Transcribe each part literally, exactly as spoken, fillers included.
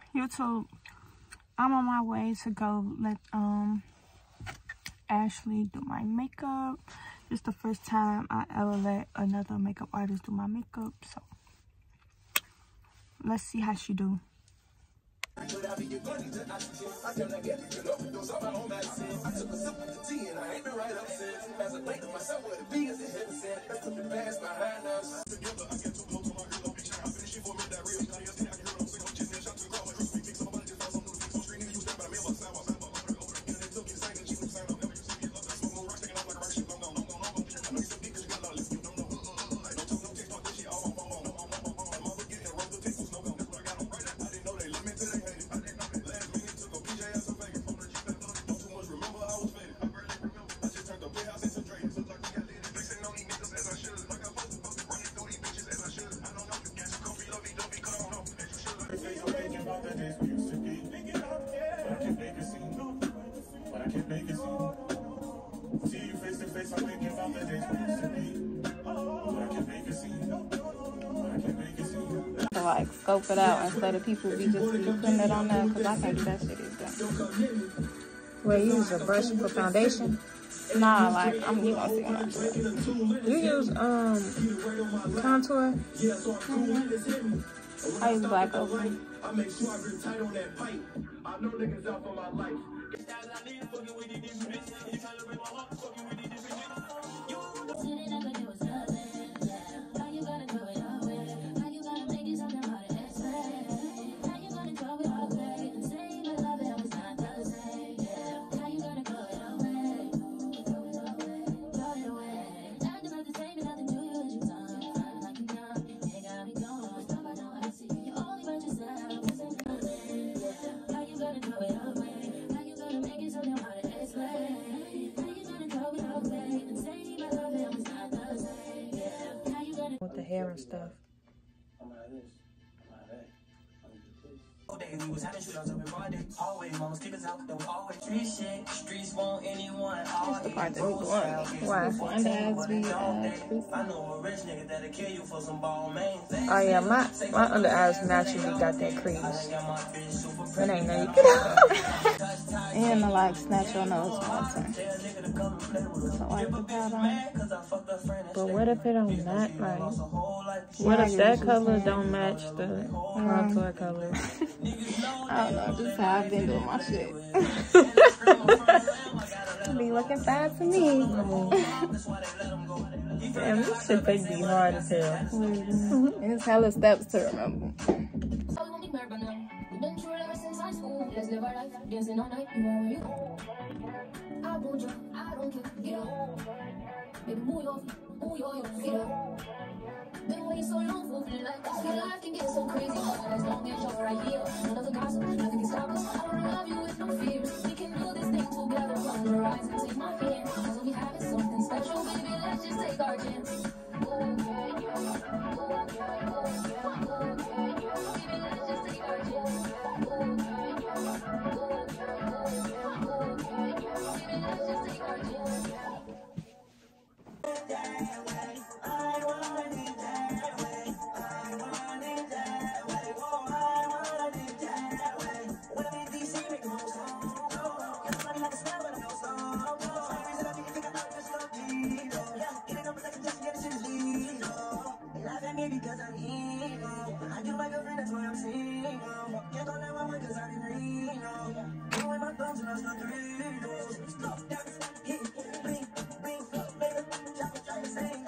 YouTube, I'm on my way to go let um Ashley do my makeup. It's the first time I ever let another makeup artist do my makeup, so let's see how she do. To like scope it out instead of people be just be putting it on there, because I think that shit is done. Well, you use a brush for foundation? Nah, like I'm you gonna see what I'm doing. You use um contour? Mm-hmm. I use black over. I make sure I grip tight on that pipe. I know niggas out for my life. With the hair and stuff. We was having shootouts up in broad day. Always, mama's kick us out. That was always street shit. Streets want anyone. That's the part that we want. Why? And as we uh, I know a rich nigga that'll kill you for some ball main. Oh yeah, my my under eyes naturally got that crease. That ain't no you get and to like snatch your nose all the time. So like the powder on. But what if it don't match? Like, what if that color don't match the contour color? I don't know, just how I've been doing my shit. Be looking fine to me. Damn, this shit they be hard as hell. Mm-hmm. It's hella steps to remember. Been waiting so long for feeling like this. Your life can get so crazy, but as long as you're right here, none of the gossip, nothing can stop us. I wanna love you with no fears. We can do this thing together. On the rise and take my hand. Cause we have something special, baby. Let's just take our chance. Oh yeah, yeah. Oh yeah, oh yeah. Oh yeah, yeah. Baby, let's just take our chance. Oh yeah, yeah. Oh yeah, oh yeah. Oh yeah, yeah. Baby, let's just take our chance. I want it that way. I want it that way. Oh, I want it that way. When I'm in D C, make the most home. It's funny like a smell when I feel so. Every reason I think you think about this love deep. Get it up like a just get it to the lead. They laugh at me because I'm evil. I do my girlfriend, that's why I'm single. Can't go nine one one because I'm in Reno. Doing my thumbs and I still three. Stop, dance, hit, bling, bling, baby. Just try to sing.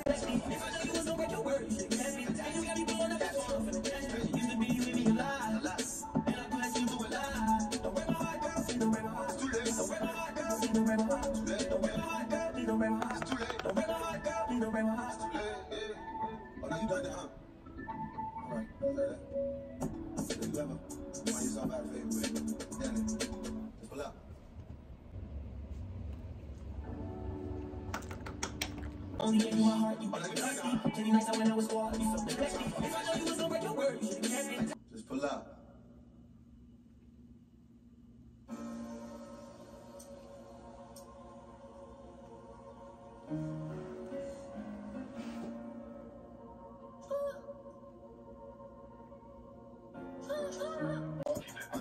Only in my heart, you like me. Pretty nice when I was squad, you felt the best. If I know you was over your word, you should have kept it. Just pull up.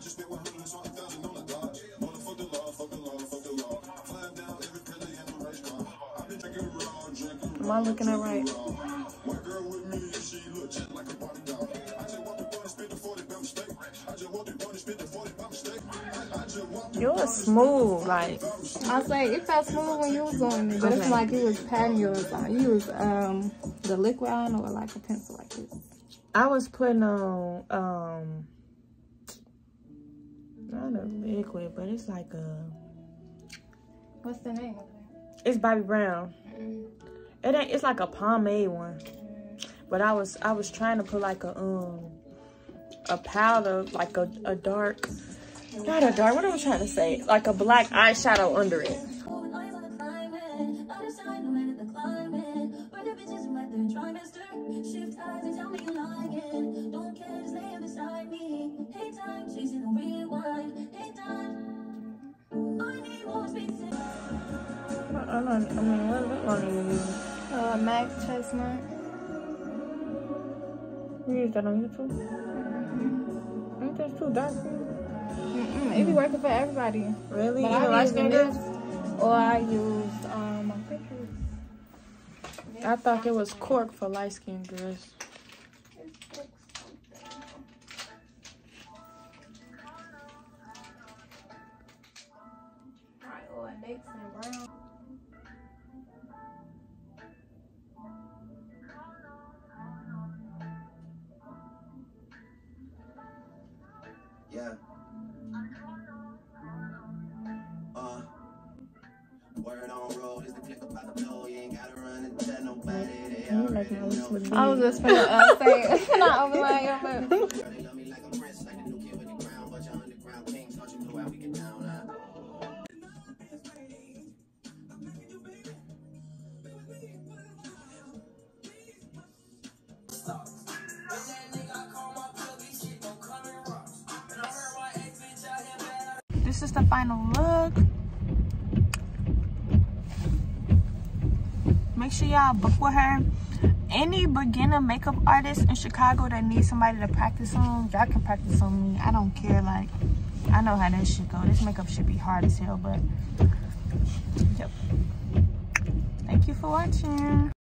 Am I looking at right? You're smooth, like. I was like, it felt smooth when you was doing it, but Okay. it's like you was patting yours on. You was um the liquid on or like a pencil like this. I was putting on um not a liquid, but it's like a. What's the name of It's Bobbi Brown. It ain't. It's like a pomade one. But I was I was trying to put like a um a powder, like a a dark, not a dark. What am I trying to say? Like a black eyeshadow under it. I don't. I mean, what lip liner you use? Uh, Mac Chestnut. You use that on YouTube? Ain't that too dark for you? Mm-mm, it be working for everybody. Really? But Even I light use skin this, girls? or I use um. I think it's, I thought it was cork for light skin girls. Right, or Nix and Brown. Yeah. Uh. Word on road is the click about the blow. You ain't gotta run and tell nobody. They You already make my lips look I was big. just finna uh, say, not overline your lips. They love me like a prince, like the new kid with the crown. But your underground king taught you know how we get down. Uh. This is the final look. Make sure y'all book with her. Any beginner makeup artist in Chicago that needs somebody to practice on, y'all can practice on me. I don't care. Like, I know how that shit go. This makeup should be hard as hell, but yep. Thank you for watching.